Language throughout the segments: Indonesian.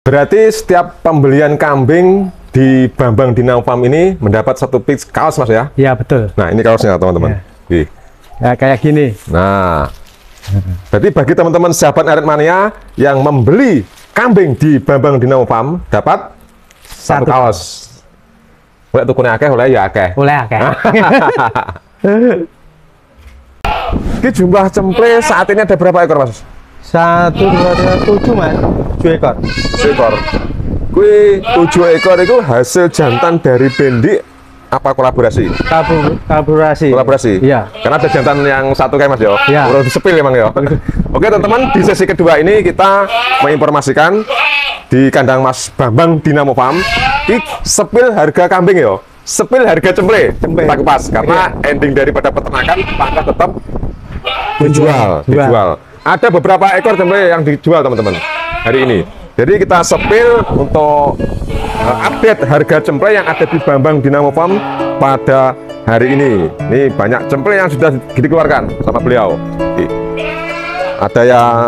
Berarti setiap pembelian kambing di Bambang Dinamo Farm ini mendapat satu piece kaos, Mas ya? Iya, betul. Nah, ini kaosnya, teman-teman. Ya. Ya, kayak gini. Nah, berarti bagi teman-teman sahabat Arit Mania yang membeli kambing di Bambang Dinamo Farm dapat satu kaos. Boleh tukunya akeh, oleh ya akeh. Oleh akeh. Ini jumlah cemple saat ini ada berapa ekor, Mas? 1, 2, 3, 7, Mas. 7 ekor. 7 ekor. Kui 7 ekor itu hasil jantan dari bendi apa kolaborasi? Kolaborasi. Iya. Karena ada jantan yang satu kayak Mas yo. Iya. Udah disepil emang yo. Oke teman-teman, di sesi kedua ini kita menginformasikan di kandang Mas Bambang Dinamo Farm. Di sepil harga kambing yo. Sepil harga cemple. Kita kupas karena ending daripada peternakan maka tetap dijual. Ada beberapa ekor cemple yang dijual teman-teman hari ini. Jadi kita sepil untuk update harga cemple yang ada di Bambang Dinamo Farm pada hari ini. Ini banyak cemple yang sudah dikeluarkan sama beliau. Ada yang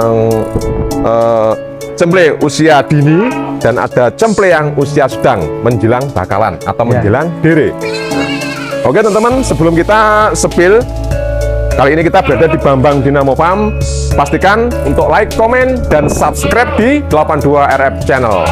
cemple usia dini dan ada cemple yang usia sedang menjelang bakalan atau menjelang dere. Oke teman-teman, sebelum kita sepil, kali ini kita berada di Bambang Dinamo Farm. Pastikan untuk like, komen, dan subscribe di 82 RF Channel.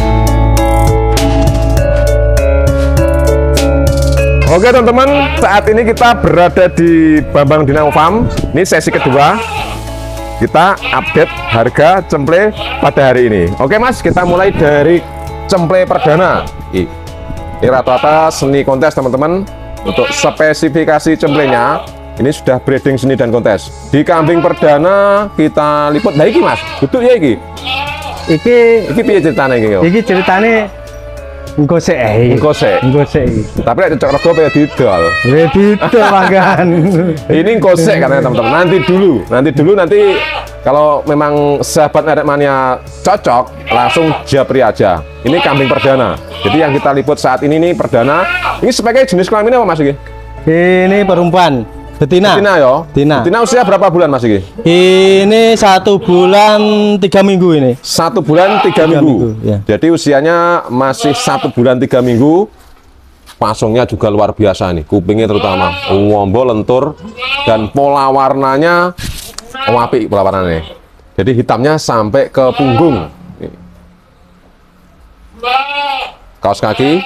Oke teman-teman, saat ini kita berada di Bambang Dinamo Farm. Ini sesi kedua. Kita update harga cemple pada hari ini. Oke Mas, kita mulai dari cemple perdana. Ini rata-rata seni kontes teman-teman. Untuk spesifikasi cemplenya ini sudah breeding seni dan kontes. Di kambing perdana kita liput. Nah iki Mas, betul ya iki? Iki piye ceritane iki yo? Iki ceritane engko sik. Tapi lek cocok rego ya didol. Didol makan. Ini engko sik katanya teman-teman. Nanti kalau memang sahabat Arit Mania cocok, langsung japri aja. Ini kambing perdana. Jadi yang kita liput saat ini nih perdana. Ini speknya jenis kelamin apa Mas iki? Ini perempuan. Betina yo. Betina usia berapa bulan Mas iki? Ini 1 bulan 3 minggu ini. 1 bulan 3 minggu. Ya. Jadi usianya masih 1 bulan 3 minggu. Pasungnya juga luar biasa nih, kupingnya terutama ngombo lentur dan pola warnanya apik pola warnanya. Jadi hitamnya sampai ke punggung. Nih. Kaos kaki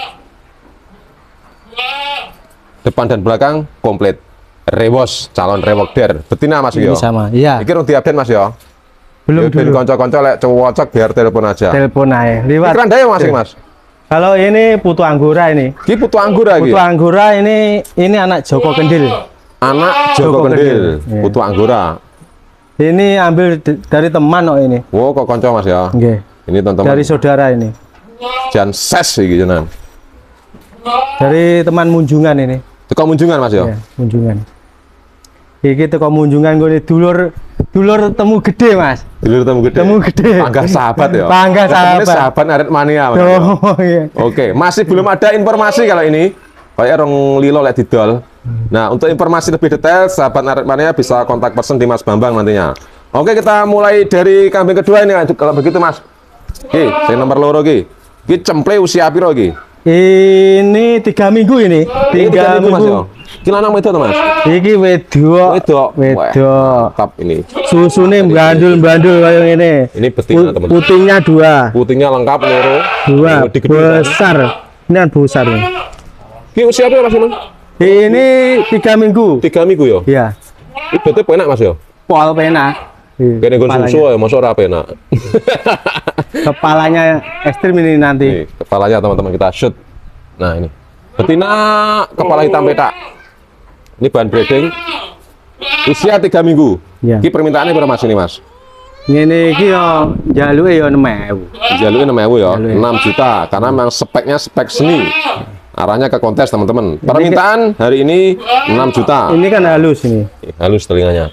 depan dan belakang komplit. Rewos, calon rewokder, betina Mas yo. Sama, iya. Iki rung diupdate Mas yo. Belum dulu. Konco-konco lek cocok biar telepon aja. Telepon aja. Liwat. Ini randanya Mas. Kalau ini putu anggora ini. Ini putu anggora iki. Putu anggora ini anak Joko Kendil. Anak Joko Kendil, ya. putu anggora. Ini ambil dari teman kok ini. Wow, kok konco Mas ya. Nggih. Ini teman-teman. Dari saudara ini. Jan ses iki jenengan. Dari teman Munjungan ini. Teko Munjungan Mas ya. Ya, Munjungan. Iki teko Munjungan gue dulur temu gede Mas. Dulur temu gede. Panggah sahabat ya. Panggah sahabat. Sahabat Arit Mania Mas. Oh, iya. Oke, masih belum ada informasi kalau ini. Kayak rong lilo lek didol. Nah, untuk informasi lebih detail sahabat Arit Mania bisa kontak person di Mas Bambang nantinya. Oke, kita mulai dari kambing kedua ini kalau begitu Mas. Oke, saya nomor loro iki. Iki cemple usia piro iki? Ini 3 minggu ini. 3 minggu Mas ya. Iki lanang wedok to Mas? Iki wedok. Mantap ini. Susune bandul-bandul kayak ini. Ini betina teman. Putingnya 2. Putingnya lengkap loro. 2 besar. Ini kan besar. Iki usia berapa Mas? Ini 3 minggu. 3 minggu ya? Iya. Ini berarti penak Mas ya? Pol penak. Kene nggon susu ya, mosok ora penak. Kepalanya ekstrim ini nanti. Nih, kepalanya teman-teman kita shoot. Nah ini. Betina kepala hitam petak. Ini bahan breeding. Usia 3 minggu. Ya. Ini permintaannya berapa Mas ini Mas? Ini yo jaluke yo 6.000. Jaluke 6.000 ya, 6 juta karena memang speknya spek seni. Arahnya ke kontes teman-teman. Permintaan hari ini 6 juta. Ini kan halus ini. Halus telinganya.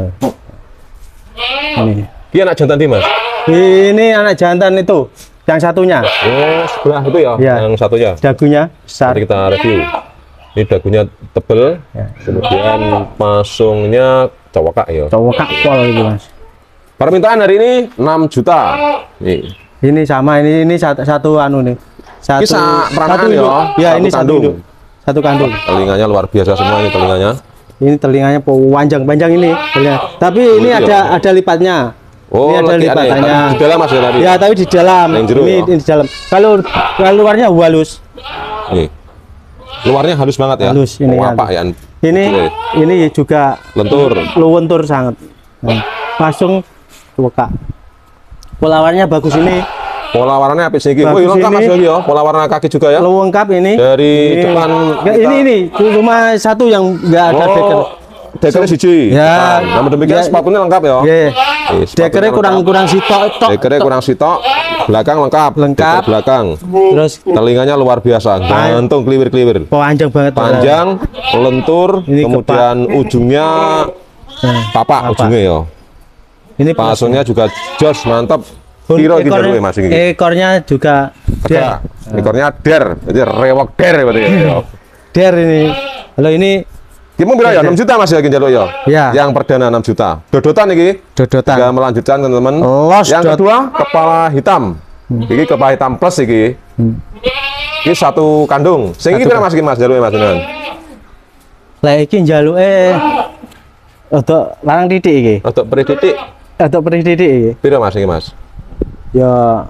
Ini. Ini anak jantan Mas? Ini anak jantan itu. Yang satunya. Oh, sebelah itu ya, ya. Yang satunya. Dagunya besar. Nanti kita review. Ini dagunya tebel, ya. Kemudian pasungnya cowokak ya. Cowokak pol gitu Mas. Permintaan hari ini 6 juta. Nih, Ini sama, ini satu anu nih. Satu induk. Ya, ini satu induk. Satu kandung. Telinganya luar biasa semua ini telinganya. Ini telinganya panjang ini. Tapi ini ada lipatnya. Oh, ini ada lipatannya. Di dalam Mas ya tadi. Ya, tapi di dalam. Ini di dalam. Kalau luarnya halus. Nih. Luarnya halus banget ya. Halus ini. Apa ya? Ini juga lentur sangat. Nah, langsung buka. Pola warnanya bagus ini. Pola warnanya apa sih? Wih, lengkap Mas ya. Pola warna kaki juga ya. Lengkap ini. Dari depan. Ini cuma satu yang enggak ada deker. Dekernya siji. Ya. Namun demikian sepatunya lengkap ya. Dekernya kurang sitok. Dekernya kurang sitok. Belakang lengkap. Belakang. Terus telinganya luar biasa. Gantung kliwir-kliwir. Panjang banget. Panjang, lentur, kemudian ujungnya papak ujungnya ya. Ini pasungnya juga jos, mantap. Kiro Mas ini. Ekornya juga der. Ekornya der. Jadi rewok der berarti ya. Der ini. Kalau ini Gimana bilang ya 6 juta Mas ya jaluk ya. Yang perdana 6 juta. Dodotan iki. Dodotan. Juga melanjutkan teman-teman. Yang kedua kepala hitam. Iki kepala hitam plus iki. Iki satu kandung. Sing iki pira Mas iki Mas jaluke Mas jenengan? Lah iki jaluke untuk larang titik iki. Untuk peri titik. Untuk peri titik iki. Pira Mas iki Mas? Ya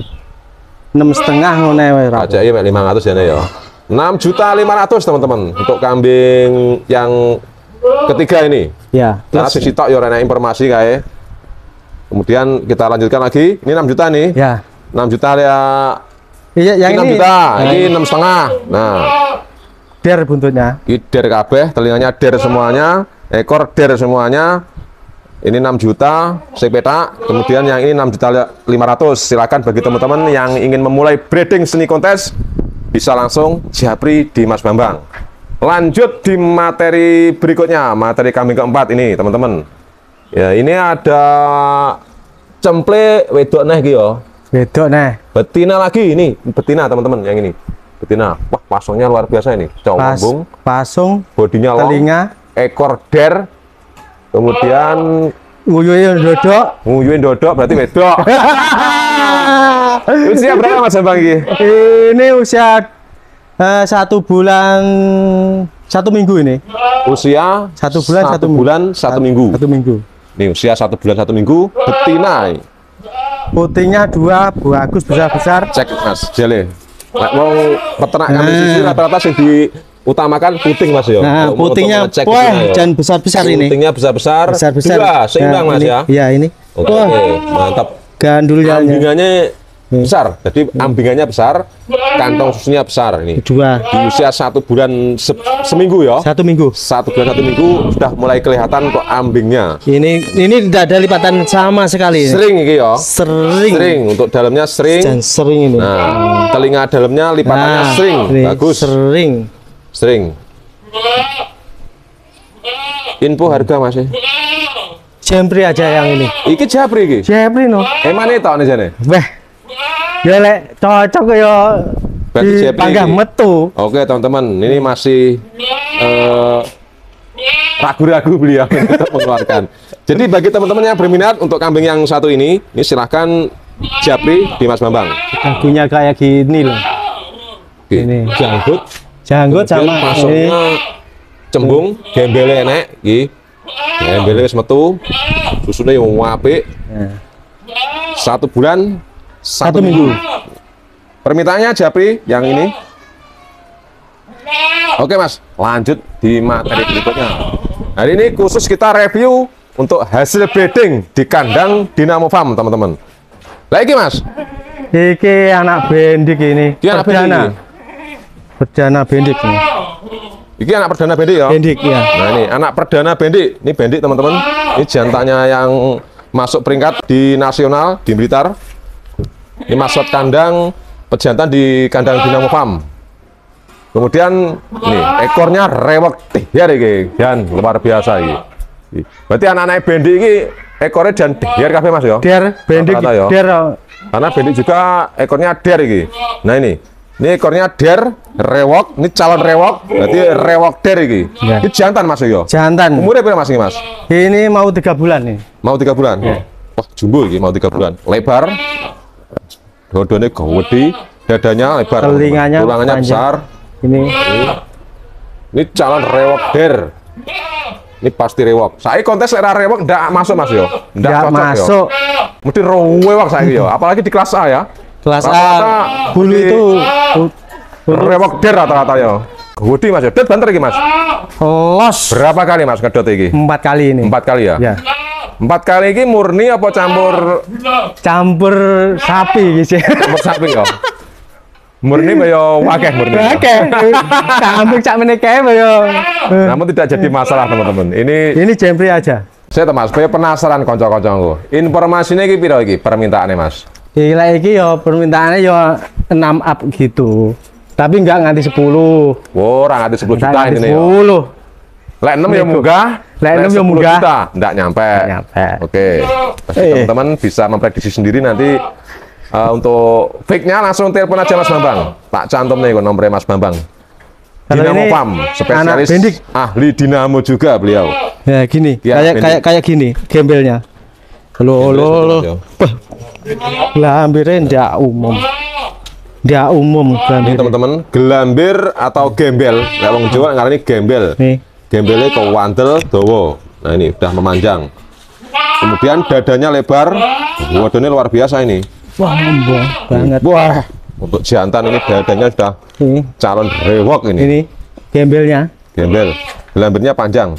6,5 ngene wae ra. Aja ya 500 ya ya. 6.500.000 teman-teman untuk kambing yang ketiga ini. Ya. Karena sisi tok ya ora informasi kae. Kemudian kita lanjutkan lagi. Ini 6 juta nih. Ya. 6 juta ya. Iya, yang ini 6 juta. Ini 6,5. Nah. Der buntutnya. Ini der kabeh, telinganya der semuanya, ekor der semuanya. Ini 6 juta sepetak, kemudian yang ini 6.500.000. Silakan bagi teman-teman yang ingin memulai breeding seni kontes bisa langsung japri di Mas Bambang. Lanjut di materi berikutnya, materi kambing keempat ini teman-teman. Ya ini ada cemple wedok neh iki ya. Wedok neh. Betina lagi ini, betina teman-teman yang ini. Betina. Wah, pasungnya luar biasa ini. Cowong, pasung, bodinya long, telinga, ekor der. Kemudian nguyuin dodok berarti wedok. Usia berapa Mas Bambang ini? Ini usia 1 bulan 1 minggu ini. Usia 1 bulan 1 minggu. 1 minggu. Ini usia 1 bulan 1 minggu. Betina. Putihnya 2, bagus besar-besar. Cek Mas, jele. Mau peternak kambing susu rata-rata sing diutamakan puting Mas ya. Nah, putingnya dan besar-besar ini. Putingnya besar-besar. Dua, seimbang Mas ya. Iya ini. Oke, mantap. Gandulnya. Ambingannya besar. Jadi ambingannya besar, kantong susunya besar ini. Dua. Di usia 1 bulan seminggu ya. 1 minggu. 1 bulan 1 minggu sudah mulai kelihatan kok ambingnya. Ini tidak ada lipatan sama sekali. Sering ini ya. Sering. Untuk dalamnya sering. Dan sering ini. Nah, telinga dalamnya lipatannya sering. Bagus. Sering. Info harga Mas. Japri aja yang ini. Iki japri iki. Japri no. Emane tok jane. Weh. Ya lek cocok ya. Berarti japri. Panggah metu. Oke, teman-teman, ini masih ragu-ragu beliau untuk mengeluarkan. Jadi bagi teman-teman yang berminat untuk kambing yang satu ini silahkan japri di Mas Bambang. Dagunya kayak gini loh. Ini janggut sama pasoknya cembung, gembele enek iki. Gembele wis metu. Susune yo apik. 1 bulan 1 minggu. Permintaannya japri yang ini. Oke Mas, lanjut di materi berikutnya. Hari ini khusus kita review untuk hasil breeding di kandang Dinamo Farm, teman-teman. Lagi Mas. Iki anak bendik ini. Iki anak bendik. Perdana bendik nih. Iki anak perdana bendik ya. Bendik ya. Nah ini anak perdana bendik. Ini bendik teman-teman. Ini jantannya yang masuk peringkat di nasional di Blitar. Ini masuk kandang pejantan di kandang Dinamo Farm. Kemudian ini ekornya rewek ya iki dan luar biasa iki. Berarti anak-anak bendik iki ekornya dan der kabeh Mas ya. Der bendik ya. Der. Karena bendik juga ekornya der iki. Nah ini ekornya der rewok, ini calon rewok, berarti rewok der iki. Ya. Ini jantan Mas ya. Jantan. Umurnya berapa Mas ini Mas? Ini mau 3 bulan nih. Mau 3 bulan. Ya. Wah, jumbo iki mau 3 bulan. Lebar. dodone gede, dadanya lebar, tulangnya besar. Ini calon rewok der. Ini pasti rewok. Saya kontes era rewok ndak masuk Mas yo. Ndak masuk. Mesti rewok saya yo. Apalagi di kelas A ya. Kelas A bulu itu rewok der rata-rata yo. Gede Mas. Dot banter iki Mas. Los. Berapa kali Mas ngedot iki? 4 kali ini. 4 kali ya? Ya. 4 kali ini murni apa campur? Campur sapi gitu. Campur sapi kok. Murni bayo wakeh murni. Wakeh. Campur cak menikahe bayo. Namun tidak jadi masalah teman-teman. Ini jempri aja. Saya Mas, saya penasaran konco-koncoku. Informasinya iki piro iki permintaannya Mas? Gila iki yo permintaannya yo 6 up gitu. Tapi enggak nganti 10. Oh, ora nganti 10 juta ini yo. 10. Lek 6 ya munggah. Lek 6 ya munggah. Enggak nyampe. Oke. Teman-teman bisa memprediksi sendiri nanti. Untuk fake-nya langsung telepon aja Mas Bambang. Tak cantum nih nomornya Mas Bambang. Dinamo Farm, spesialis ahli dinamo juga beliau. Ya gini, kayak gini gembelnya. Lo. Gelambirnya ndak umum. Ndak umum ini teman-teman, gelambir atau gembel. Lah wong Jawa ngarani gembel. Nih. Gembelnya kewandel dawa. Nah ini udah memanjang. Kemudian dadanya lebar. Wadone luar biasa ini. Wah, banget. Wah, untuk jantan ini dadanya sudah calon rewok ini. Ini gembelnya. Gembel. Gelambirnya panjang.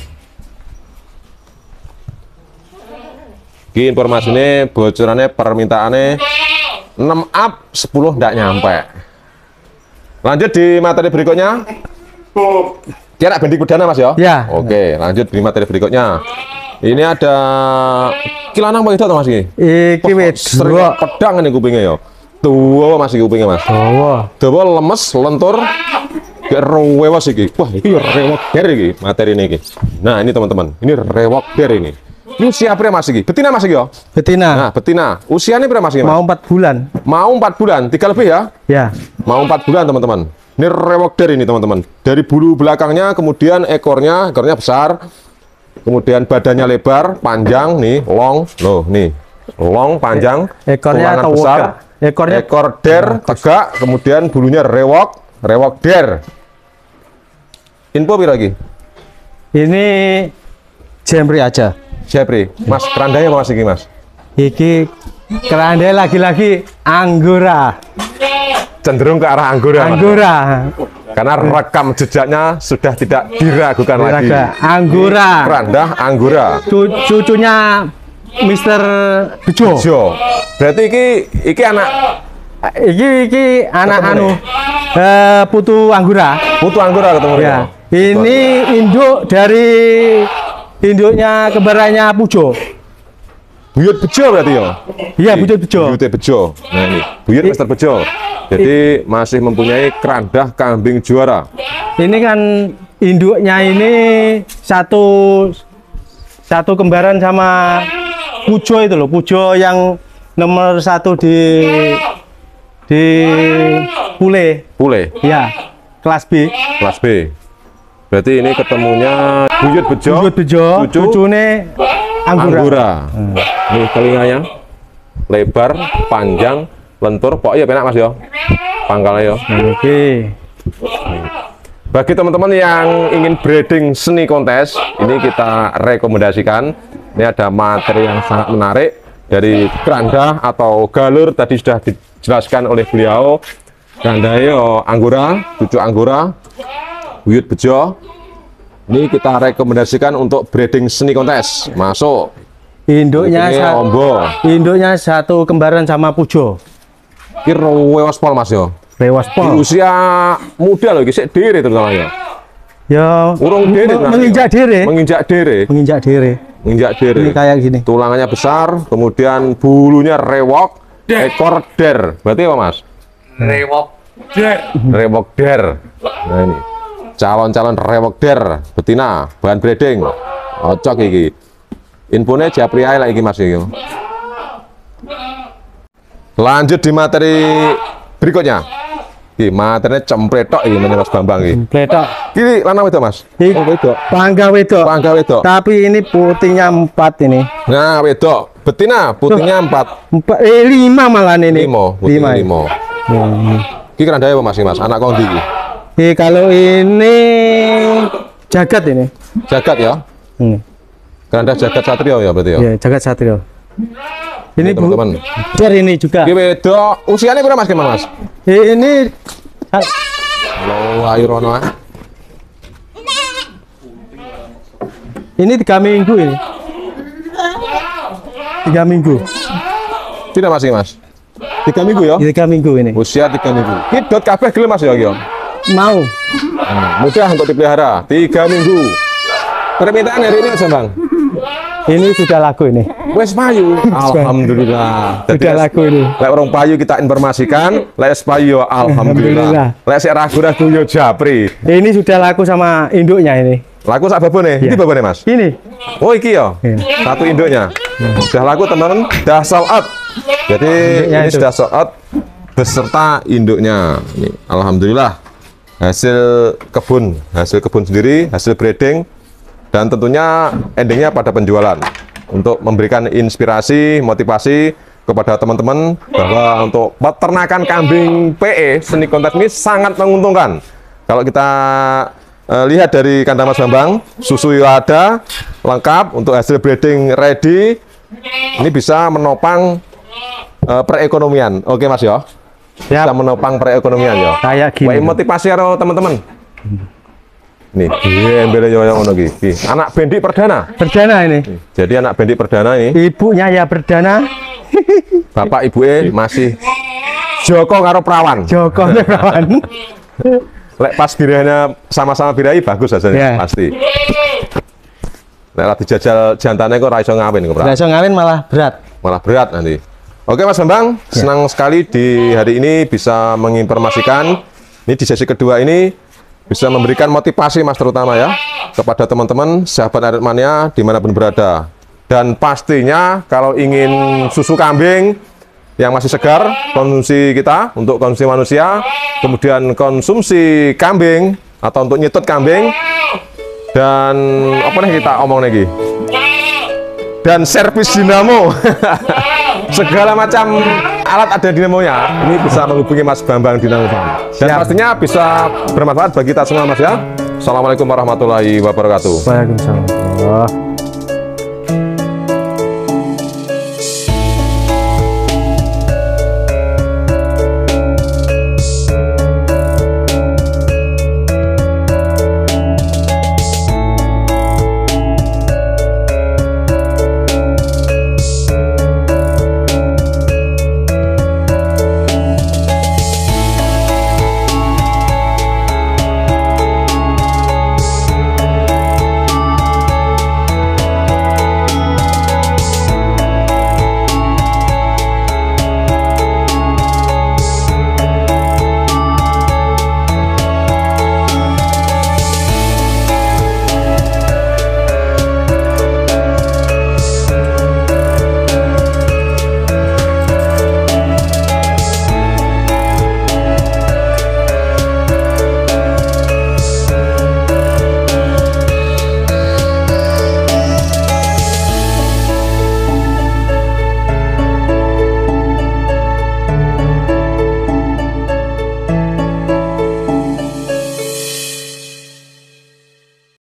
Ini informasinya bocorannya permintaannya 6 up 10 ndak nyampe. Lanjut di materi berikutnya. Kira bendi kudana Mas ya? Ya. Oke, lanjut di materi berikutnya. Ini ada kilanang apa itu Mas iki? Iki wedok pedang ini kupingnya ya. Tuwa Mas iki kupingnya Mas. Dawa lemes, lentur, gak rewos iki. Wah, iki rewok der iki materi ini iki. Nah, ini teman-teman, ini rewok der ini. Ini usia berapa Mas iki? Betina Mas iki ya? Betina. Nah, betina. Usianya berapa Mas iki? Mau 4 bulan. Mau 4 bulan, 3 lebih ya? Ya. Mau 4 bulan teman-teman. Ini rewok der ini teman-teman. Dari bulu belakangnya, kemudian ekornya besar. Kemudian badannya lebar, panjang nih, long, loh nih, long, panjang, ekornya besar, ekor der, tegak, kemudian bulunya rewok der. Info piro lagi? Ini jempri aja. Jempri, Mas kerandanya apa Mas iki Mas? Iki kerandanya lagi-lagi anggora. Cenderung ke arah anggora. Anggora. Karena rekam jejaknya sudah tidak diragukan lagi. Anggora. Kerandah Anggora. Cucunya Mr. Bejo. Berarti iki anak iki anak putu Anggora. Putu Anggora ketemu ya. Ini induk dari induknya kembarannya Pujo. Buyut Bejo berarti ya? Iya, Buyut Bejo. Buyut Bejo. Nah ini, Buyut Mr. Bejo. Jadi masih mempunyai kerandah kambing juara. Ini kan induknya ini satu kembaran sama Pujo itu loh. Pujo yang nomor 1 di Pule. Ya, kelas B. Kelas B. Berarti ini ketemunya Buyut Bejo. Cucune Anggora. Ini telinganya lebar, panjang, lentur. Pokoknya penak Mas yo. Pangkalnya yo. Oke. Bagi teman-teman yang ingin breeding seni kontes, ini kita rekomendasikan. Ini ada materi yang sangat menarik dari keranda atau galur tadi sudah dijelaskan oleh beliau. Keranda yo Anggora, cucu Anggora, Buyut Bejo. Ini kita rekomendasikan untuk breeding seni kontes. Masuk. Induknya satu kembaran sama Pujo. Ini rewos pol Mas yo. Rewos pol. Di usia muda loh, kisik diri terutama ya. Ya. Urung diri. Menginjak diri. Menginjak diri. Ini kayak gini. Tulangannya besar, kemudian bulunya rewok, ekor der. Berarti apa Mas? Rewok der. Nah ini. Calon-calon rewok der betina bahan breeding cocok iki. Infonya japri ae lagi Mas iki. Lanjut di materi berikutnya. Iki materinya cempletok iki Mas Bambang iki. Cempletok. Iki lanang wedok Mas? Wedok. Pangga wedok. Tapi ini putihnya 4 ini. Nah, wedok. Betina, putihnya 4. 5 malah ini. 5, putihnya 5. Ini keranda apa Mas? Anak kondi iki? Kalau ini jagat ini. Jagat ya? Keranda jagat satrio ya berarti ya? Iya, jagat satrio. Ini teman-teman. Ini juga. Ini beda. Usianya berapa Mas gimana Mas? Ini halo, ayo Rono. Ini 3 minggu ini. 3 minggu. Tidak masih Mas? 3 minggu ya? 3 minggu ini. Usia 3 minggu. Ini dot kabeh gelem Mas ya? Mau. Mudah untuk dipelihara. 3 minggu. Permintaan hari ini aja Bang? Ini sudah laku ini. Wes payu. Alhamdulillah. Sudah laku ini. Lek orang payu kita informasikan, lek payu alhamdulillah. Lek sik ragu-ragu yo japri. Ini sudah laku sama induknya ini. Laku sak babone. Ini babone Mas? Ini. Oh iki ya. Satu induknya. Sudah laku teman-teman, sudah sold out. Jadi ini sudah sold out beserta induknya. Ini alhamdulillah. Hasil kebun sendiri, hasil breeding. Dan tentunya endingnya pada penjualan untuk memberikan inspirasi, motivasi kepada teman-teman bahwa untuk peternakan kambing PE seni kontes ini sangat menguntungkan. Kalau kita lihat dari kandang Mas Bambang, susu ada lengkap untuk hasil breeding ready, ini bisa menopang perekonomian. Oke Mas ya, bisa menopang perekonomian ya. Kayak gini. Motivasi ya teman-teman. Nih, embelnya yang ono iki. Anak bendik perdana. Perdana ini. Jadi anak bendik perdana ini. Ibunya ya perdana. Bapak ibunya masih Joko karo Prawan. Joko Prawan. Lek pas birahnya sama-sama birahi bagus hasilnya pasti. Lek lagi jajal jantannya kok ra iso ngawin kok, Pra. Ra iso ngawin malah berat. Malah berat nanti. Oke Mas Bambang, senang sekali di hari ini bisa menginformasikan. Ini di sesi kedua ini bisa memberikan motivasi Mas terutama ya kepada teman-teman sahabat Arit Mania dimanapun berada. Dan pastinya kalau ingin susu kambing yang masih segar konsumsi kita untuk konsumsi manusia, kemudian konsumsi kambing atau untuk nyetut kambing, dan apa nih kita omong lagi, dan servis dinamo. Segala macam alat ada dinamonya. Ini bisa menghubungi Mas Bambang Dinamo Farm. Dan pastinya bisa bermanfaat bagi kita semua Mas ya. Assalamualaikum warahmatullahi wabarakatuh. Waalaikumsalam.